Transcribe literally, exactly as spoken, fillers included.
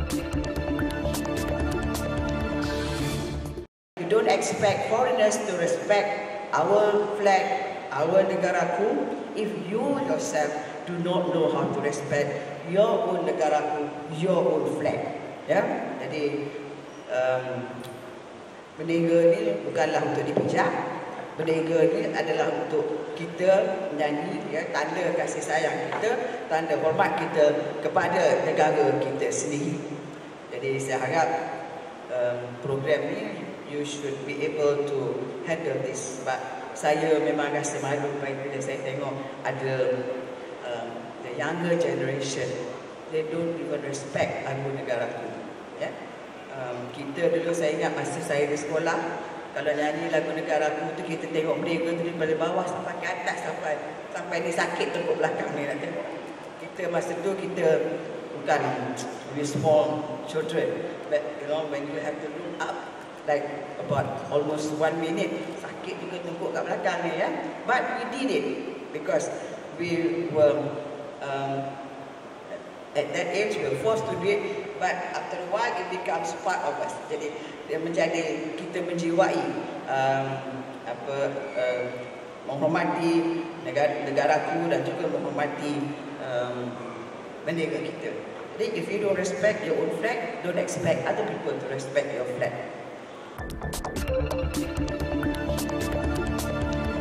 You don't expect foreigners to respect our flag, our negaraku, if you yourself do not know how to respect your own negaraku, your own flag. Ya, jadi um, bendera ni bukanlah untuk dipijak. Bendera ni adalah untuk kita menyanyi, ya, tanda kasih sayang kita, tanda hormat kita kepada negara kita sendiri. Jadi saya harap um, program ni you should be able to handle this. Sebab saya memang rasa malu bila saya tengok ada um, the younger generation, they don't even respect lagu negaraku. Ya? Um, kita dulu, saya ingat masa saya di sekolah, kalau nyanyi lagu negaraku tu kita tengok mereka tu dari bawah sampai ke atas, sampai sampai ni sakit tengok belakang ni nak tengok. Kita masa tu kita bukan we small children, but you know when you have to look up like about almost one minute, sakit juga tengok kat belakang ni, ya. But we did it because we were um, at that age we were forced to do it. But after a while it becomes part of us. Jadi dia menjadi, kita menjiwai um, apa uh, menghormati negara negaraku dan juga menghormati um, bendera kita. Jadi if you don't respect your own flag, don't expect other people to respect your flag.